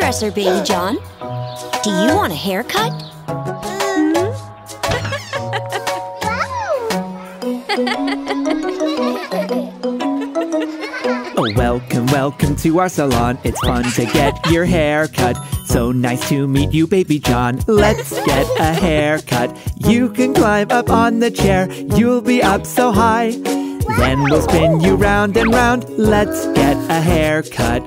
hairdresser, Baby John. Do you want a haircut? Oh, welcome to our salon. It's fun to get your hair cut. So nice to meet you, Baby John. Let's get a haircut. You can climb up on the chair. You'll be up so high. Then we'll spin you round and round. Let's get a haircut.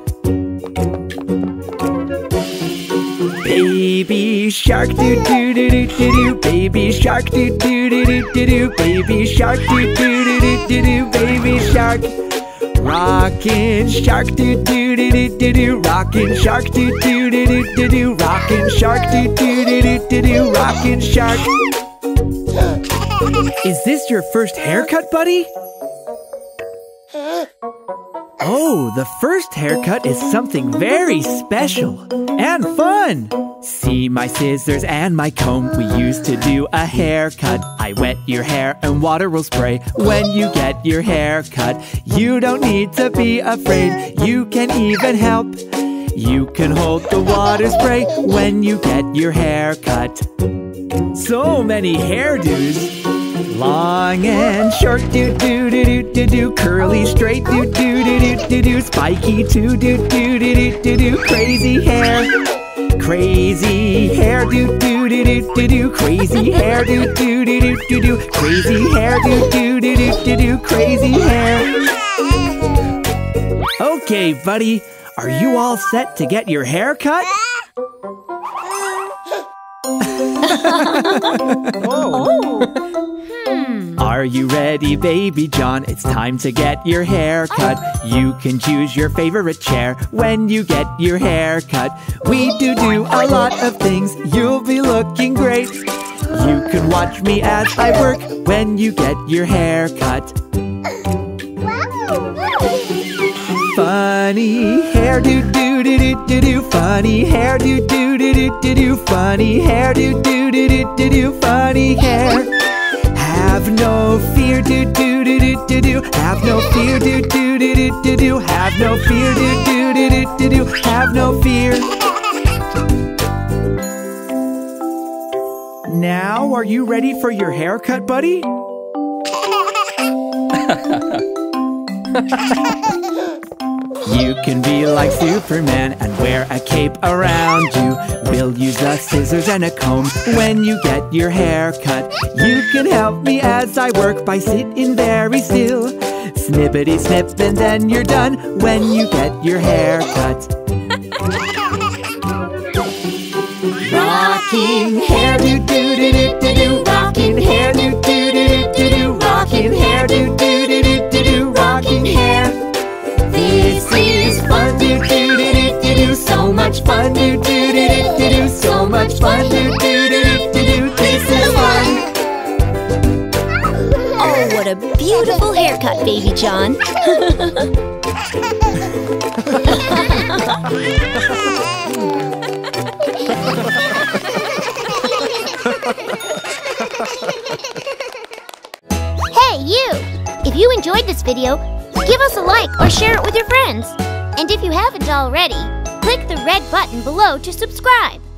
Baby shark doo doo doo doo doo doo. Baby shark doo doo doo doo doo doo. Baby shark doo doo doo doo doo doo. Baby shark. Rockin' shark doo doo doo doo doo doo. Rockin' shark doo doo doo doo doo doo. Rockin' shark doo doo doo doo doo doo. Rockin' shark. Is this your first haircut, buddy? Oh, the first haircut is something very special and fun. See my scissors and my comb. We used to do a haircut. I wet your hair and water will spray when you get your haircut. You don't need to be afraid. You can even help. You can hold the water spray when you get your haircut. So many hairdos. Long and short, do do do do do do. Curly, straight, do do do do do do. Spiky, do do do do do do. Crazy hair, do do do do do do. Crazy hair, do do do do do do. Crazy hair, do do do do do do. Crazy hair. Okay, buddy, are you all set to get your hair cut? Are you ready, Baby John? It's time to get your hair cut. You can choose your favorite chair when you get your hair cut. We do a lot of things. You'll be looking great. You can watch me as I work when you get your hair cut. Funny hair, do do do do do do. Funny hair, do do do do do do. Funny hair, do do do do do do. Funny hair. Have no fear, do do do do do do. Have no fear, do do do do do do. Have no fear, do do do do do do. Have no fear. Now, are you ready for your haircut, buddy? You can be like Superman and wear a cape around you. We'll use the scissors and a comb when you get your hair cut. You can help me as I work by sitting very still. Snippity snip and then you're done when you get your hair cut. Rocking hair, do do do do do do. Rocking hair, do do do do do do. Rocking hair, do do do do do do. Rocking hair. This is fun, do do do do do do. So much fun, do do do do do do. So much fun, do do do do do do. This is fun. Oh, what a beautiful haircut, Baby John. Hey, you! If you enjoyed this video, give us a like or share it with your friends. And if you haven't already, click the red button below to subscribe.